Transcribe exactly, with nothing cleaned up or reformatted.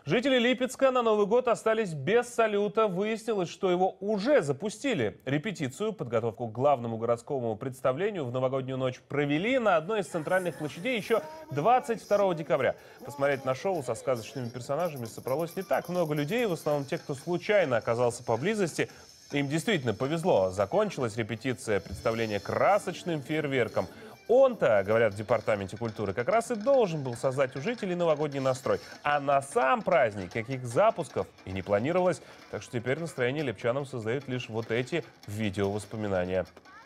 Жители Липецка на Новый год остались без салюта. Выяснилось, что его уже запустили. Репетицию, подготовку к главному городскому представлению в новогоднюю ночь провели на одной из центральных площадей еще двадцать второго декабря. Посмотреть на шоу со сказочными персонажами собралось не так много людей. В основном те, кто случайно оказался поблизости. Им действительно повезло. Закончилась репетиция представления красочным фейерверком. Он-то, говорят в Департаменте культуры, как раз и должен был создать у жителей новогодний настрой. А на сам праздник каких запусков и не планировалось. Так что теперь настроение липчанам создают лишь вот эти видеовоспоминания.